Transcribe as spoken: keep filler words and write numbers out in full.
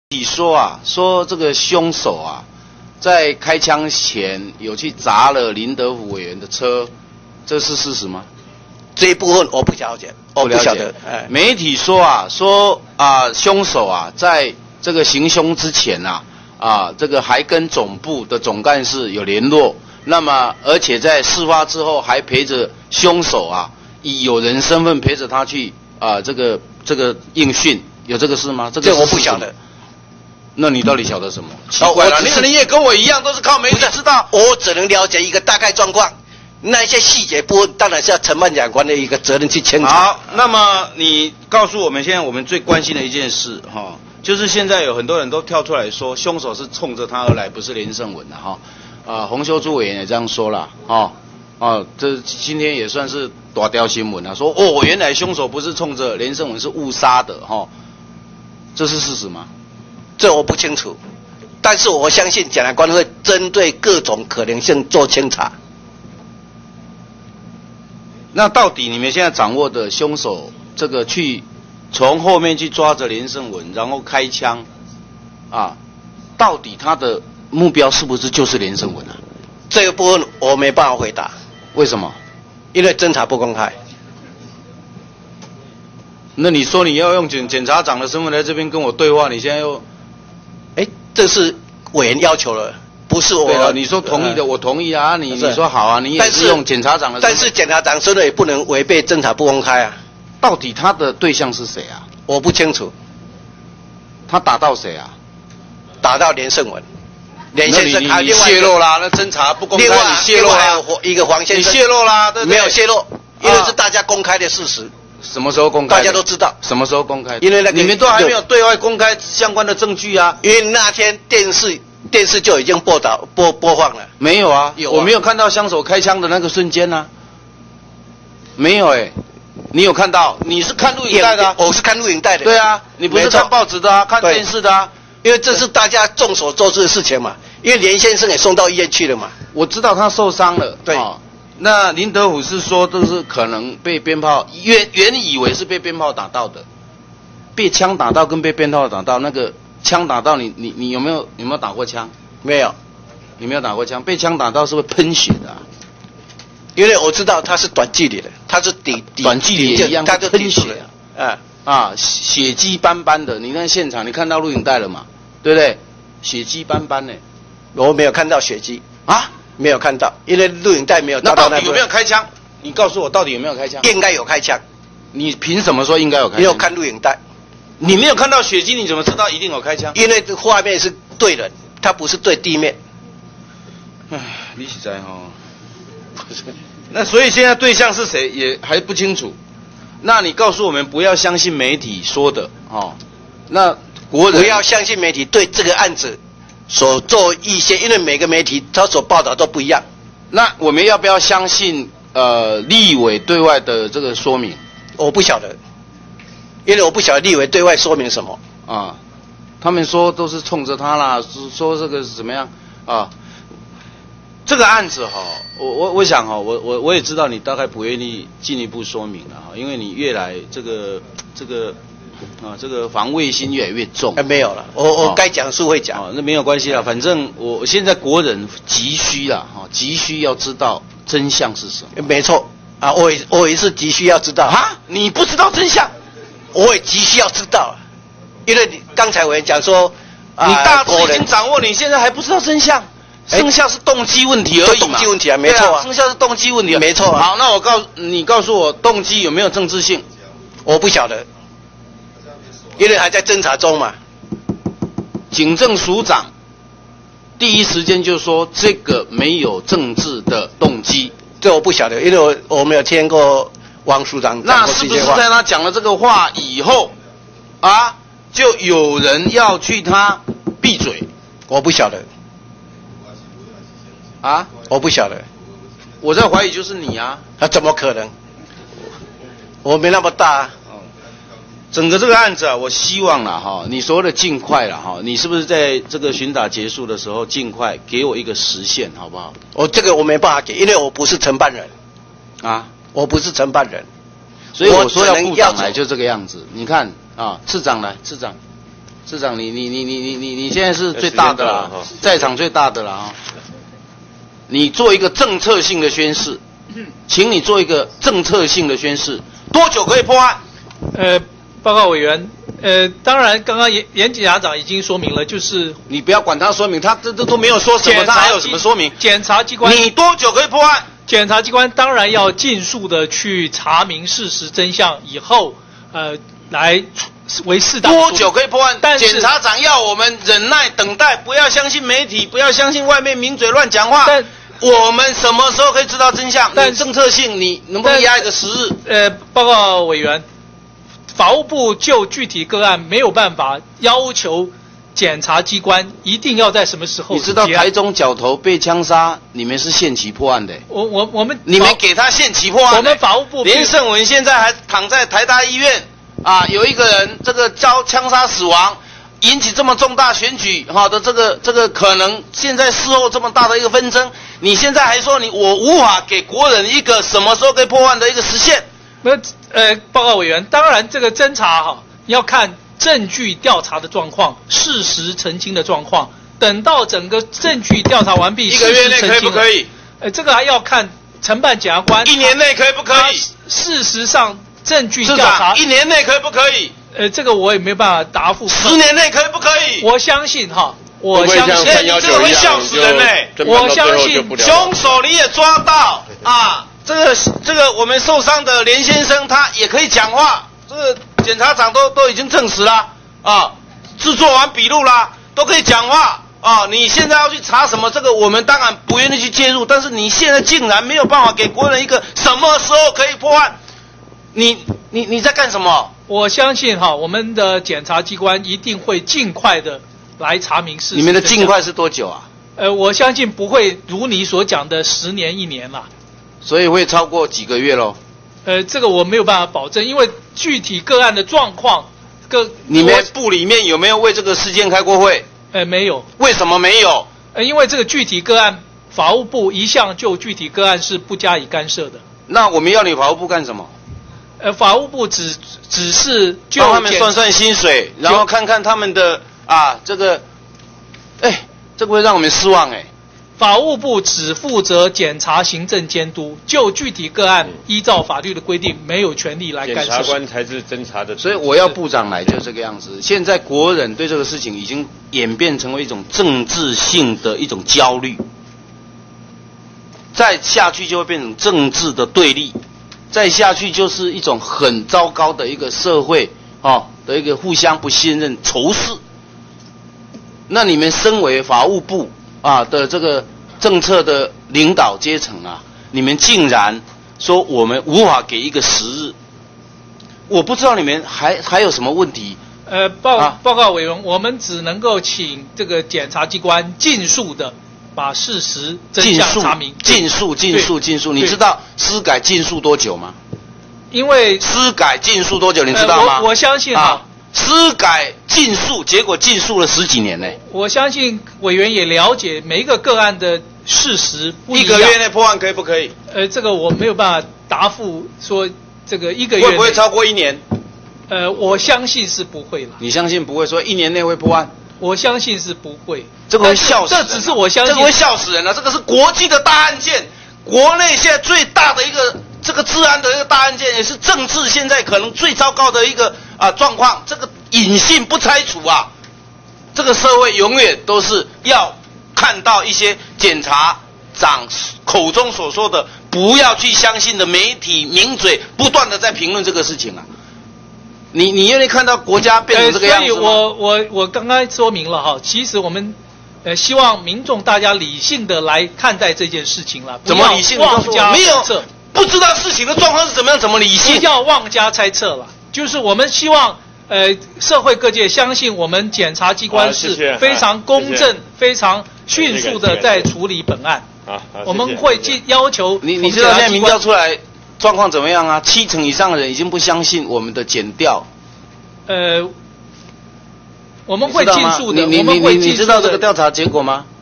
你说啊，说这个凶手啊，在开枪前有去砸了林德福委员的车，这是事实吗？ 这一部分我不了解，我不晓得。哎， 媒体说啊，说啊，凶手啊，在这个行凶之前啊，啊，这个还跟总部的总干事有联络，那么而且在事发之后还陪着凶手啊，以友人身份陪着他去啊，这个这个应讯，有这个事吗？这个这我不晓得。 那你到底晓得什么？奇怪了，你你也跟我一样，都是靠媒体知道。 我只能了解一个大概状况，那一些细节部分当然是要承办长官的一个责任去牵扯。 好，那么你告诉我们，现在我们最关心的一件事哈、哦，就是现在有很多人都跳出来说，凶手是冲着他而来，不是连胜文的哈。啊、呃，洪秀柱委员也这样说了，哦哦，这今天也算是大条新闻了，说哦，原来凶手不是冲着连胜文，是误杀的哈、哦，这是事实吗？ 这我不清楚，但是我相信检察官会针对各种可能性做清查。 那到底你们现在掌握的凶手，这个去从后面去抓着连胜文，然后开枪，啊，到底他的目标是不是就是连胜文啊？ 这个部分我没办法回答。 为什么？ 因为侦查不公开。 那你说你要用检检察长的身份来这边跟我对话，你现在又？ 哎，这是委员要求了，不是我。 对了，你说同意的，呃、我同意啊。你你说好啊，你也是用检察长的身份。 但是检察长身份也不能违背侦查不公开啊。 到底他的对象是谁啊？ 我不清楚。 他打到谁啊？ 打到连胜文。连先生， 他你泄露啦，那侦查不公开， 另外你泄露啦。 一个黄先生， 你泄露啦，对不对？ 没有泄露，因为是大家公开的事实。 什么时候公开？ 大家都知道。 什么时候公开？ 因为那个你们都还没有对外公开相关的证据啊。 因为那天电视电视就已经播导播播放了。 没有啊， 有啊， 我没有看到枪手开枪的那个瞬间啊。没有哎、欸，你有看到？你是看录影带的、啊？ 我是看录影带的。 对啊，你不是看报纸的啊，看电视的啊。 因为这是大家众所周知的事情嘛。因为连先生也送到医院去了嘛。 我知道他受伤了。 对。 哦那林德虎是说，都是可能被鞭炮，原原以为是被鞭炮打到的，被枪打到跟被鞭炮打到，那个枪打到你，你你有没有有没有打过枪？ 没有， 你没有打过枪，被枪打到是会喷血的、啊， 因为我知道他是短距离的，他是抵短距离也一样， 他就喷血啊，啊啊，血迹斑斑的。你看现场，你看到录影带了嘛？对不对？血迹斑斑呢， 我没有看到血迹啊。 没有看到，因为录影带没有那到那。 到底有没有开枪？你告诉我，到底有没有开枪？ 应该有开枪。 你凭什么说应该有开枪？ 没有看录影带。 你没有看到血迹，你怎么知道一定有开枪？ 因为画面是对人，它不是对地面。 唉，你实在哈，不是。那所以现在对象是谁也还不清楚。那你告诉我们，不要相信媒体说的哦。那国人不要相信媒体对这个案子所做一些，因为每个媒体他所报道都不一样。 那我们要不要相信呃立委对外的这个说明？ 我不晓得，因为我不晓得立委对外说明什么啊。他们说都是冲着他啦，说这个是怎么样啊？这个案子哈，我我我想哈，我我我也知道你大概不愿意进一步说明了哈，因为你越来这个这个。啊，这个防卫心越来越重。 哎，没有了，我我该讲是会讲。 哦，那没有关系啦，反正我现在国人急需啦，哈，急需要知道真相是什么。 没错啊，我也我也是急需要知道。 啊，你不知道真相， 我也急需要知道，因为你刚才我也讲说， 你大致已经掌握，你现在还不知道真相，剩下是动机问题而已嘛。 动机问题啊，没错啊， 剩下是动机问题， 没错啊。 好，那我告你告诉我，动机有没有政治性？ 我不晓得。因为还在侦查中嘛， 警政署长第一时间就说这个没有政治的动机， 这我不晓得，因为我我没有听过王署长讲过这些话。 那是不是在他讲了这个话以后，啊，就有人要去他闭嘴？ 我不晓得， 啊， 我不晓得， 我在怀疑就是你啊， 啊，怎么可能？我没那么大啊。 整个这个案子啊，我希望啦哈，你所谓的尽快啦哈，你是不是在这个巡打结束的时候尽快给我一个时限，好不好？ 我这个我没办法给，因为我不是承办人啊， 我不是承办人， 所以我说要部长来就这个样子。你看啊，次长来，次长， 市长，你你你你你你你现在是最大的啦，在场最大的啦啊！你做一个政策性的宣示，请你做一个政策性的宣示，多久可以破案？ 呃，报告委员，呃，当然，刚刚严严检察长已经说明了，就是你不要管他说明，他这这都没有说什么，他还有什么说明？ 检察机关， 你多久可以破案？ 检察机关当然要尽速的去查明事实真相，以后呃来为适当。 多久可以破案？ 但是检察长要我们忍耐等待，不要相信媒体，不要相信外面名嘴乱讲话。 但我们什么时候可以知道真相？但政策性，你能不能压一个时日？ 呃，报告委员，法务部就具体个案没有办法要求检察机关一定要在什么时候。 你知道台中角头被枪杀，你们是限期破案的。 我我我们你们给他限期破案。 我们法务部连胜文现在还躺在台大医院啊，有一个人这个遭枪杀死亡，引起这么重大选举哈的这个这个可能，现在事后这么大的一个纷争，你现在还说你我无法给国人一个什么时候可以破案的一个时限？ 那呃，报告委员，当然这个侦查哈要看证据调查的状况，事实澄清的状况。等到整个证据调查完毕， 一个月内可以不可以？ 呃，这个还要看承办检察官。 一年内可以不可以？ 事实上，证据调查一年内可以不可以？ 呃，这个我也没办法答复。 十年内可以不可以？ 我相信哈，我相信你这个会笑死人嘞！ 我相信凶手你也抓到啊！这个这个我们受伤的连先生他也可以讲话，这个检察长都都已经证实了啊，制作完笔录啦，都可以讲话啊。你现在要去查什么？这个我们当然不愿意去介入，但是你现在竟然没有办法给国人一个什么时候可以破案？你你你在干什么？ 我相信哈，我们的检察机关一定会尽快的来查明事实。 你们的尽快是多久啊？ 呃，我相信不会如你所讲的十年一年啦。 所以会超过几个月咯？ 呃，这个我没有办法保证，因为具体个案的状况，个你们部里面有没有为这个事件开过会？ 呃，没有。 为什么没有？ 呃，因为这个具体个案，法务部一向就具体个案是不加以干涉的。 那我们要你法务部干什么？ 呃，法务部只只是就帮他们算算薪水，然后看看他们的啊这个，哎，这个会让我们失望哎。 法务部只负责检察行政监督，就具体个案、嗯、依照法律的规定，没有权利来干涉。 检察官才是侦查的， 所以我要部长来就这个样子。现在国人对这个事情已经演变成为一种政治性的一种焦虑，再下去就会变成政治的对立，再下去就是一种很糟糕的一个社会哦的一个互相不信任、仇视。那你们身为法务部啊的这个政策的领导阶层啊，你们竟然说我们无法给一个时日，我不知道你们还还有什么问题。 呃，报、啊、报告委员，我们只能够请这个检察机关尽速的把事实真相查明。 尽速，尽速，尽速。你知道司改尽速多久吗？ 因为司改尽速多久，你知道吗？ 呃、我, 我相信啊。 司改尽速，结果尽速了十几年呢。 我相信委员也了解每一个个案的事实不一样。 一个月内破案可以不可以？ 呃，这个我没有办法答复说这个一个月内会不会超过一年？ 呃，我相信是不会了。 你相信不会说一年内会破案？ 我相信是不会。 这个会笑死人、啊。 这只是我相信。 这个会笑死人了、啊。这个是国际的大案件，国内现在最大的一个这个治安的一个大案件，也是政治现在可能最糟糕的一个啊状况。这个隐性不拆除啊，这个社会永远都是要看到一些检察长口中所说的不要去相信的媒体名嘴不断的在评论这个事情啊。你你愿意看到国家变成这个样子吗？ 所以我我我刚刚说明了哈，其实我们呃希望民众大家理性的来看待这件事情了。 怎么理性？ 妄加没有不知道事情的状况是怎么样，怎么理性？ 不要妄加猜测了。就是我们希望呃社会各界相信我们检察机关是非常公正、非常迅速的在处理本案。 好， 我们会去要求你你知道现在民调出来状况怎么样啊？七成以上的人已经不相信我们的检调。 呃，我们会尽速的， 你你我们会你你知道这个调查结果吗？